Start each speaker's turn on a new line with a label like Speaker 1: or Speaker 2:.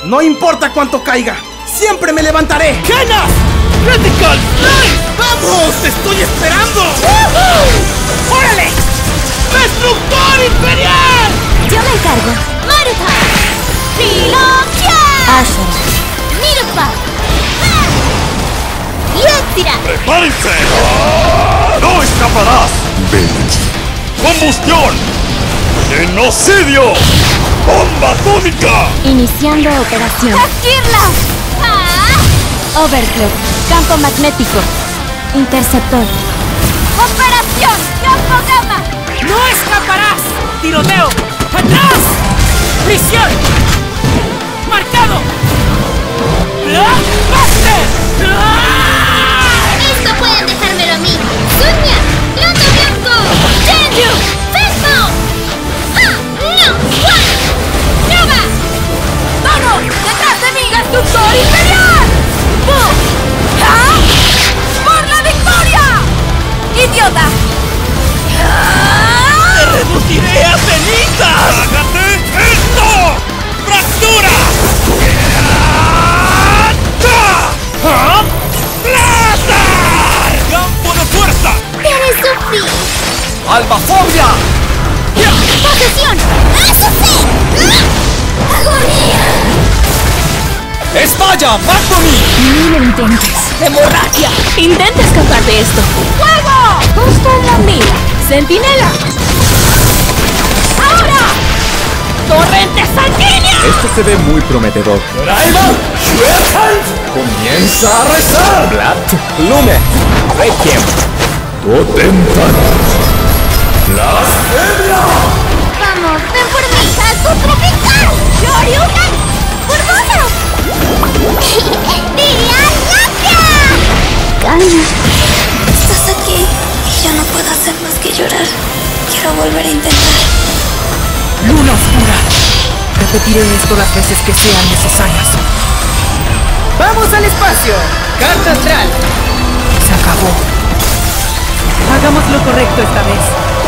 Speaker 1: No importa cuánto caiga, siempre me levantaré.
Speaker 2: ¡Ganas! ¡Critical Strike!
Speaker 1: ¡Vamos! ¡Te estoy esperando!
Speaker 2: ¡Órale! ¡Destructor Imperial!
Speaker 3: Yo me encargo. Maruta. Trilogía. Ashura. Mirupa. Yetira.
Speaker 2: ¡Prepárense! ¡No escaparás!
Speaker 4: Venus.
Speaker 2: ¡Combustión! ¡Genocidio! ¡Bomba atómica!
Speaker 3: Iniciando operación. ¡Kirla! Overclock. Campo magnético. Interceptor. ¡Operación! ¡Campo gamma!
Speaker 5: ¡No escaparás! ¡Tiroteo! ¡Atrás! ¡Prisión! ¡Marcado! ¡Blockbuster!
Speaker 3: ¡Esto pueden dejármelo a mí! ¡Sunya! ¡Loto blanco! ¡Tenju! ¡Fesmo! ¡No! ¡Juan! ¡Nova! ¡Tono! ¡Detrás de mí! ¡Destructor Imperial! ¡Boom! ¡Ah! ¡Por la victoria! ¡Idiota!
Speaker 2: ¡Te reduciré a cenizas! ¡Hágate esto! ¡Fractura! ¡Láser! ¡Campo de fuerza!
Speaker 3: ¡Tienes su fin!
Speaker 1: ¡Albafobia!
Speaker 3: ¡Posesión! ¡Eso sí! ¡Agonía!
Speaker 1: ¡Estalla! ¡Magdoni!
Speaker 3: ¡Ni lo intentes!
Speaker 5: ¡Hemorragia! ¡Intenta escapar de esto!
Speaker 3: ¡Fuego!
Speaker 5: ¡Justo en la mira! ¡Centinela! ¡Ahora! ¡Torrente sanguínea!
Speaker 4: Esto se ve muy prometedor.
Speaker 1: ¡Raiva!
Speaker 4: ¡Comienza a rezar! Blatt, Lume, Requiem, Totentan, Blasfemia.
Speaker 3: ¡Vamos! ¡Ven por mí! ¡Salto tropical! ¡Shoryuken! ¡Burbuja! ¡Diría Lakia! Calma. Estás aquí y yo no puedo hacer más que llorar. Quiero volver a intentar.
Speaker 5: ¡Luna oscura! Repetiré esto las veces que sean necesarias. ¡Vamos al espacio! ¡Carta astral! Se acabó. Hagamos lo correcto esta vez.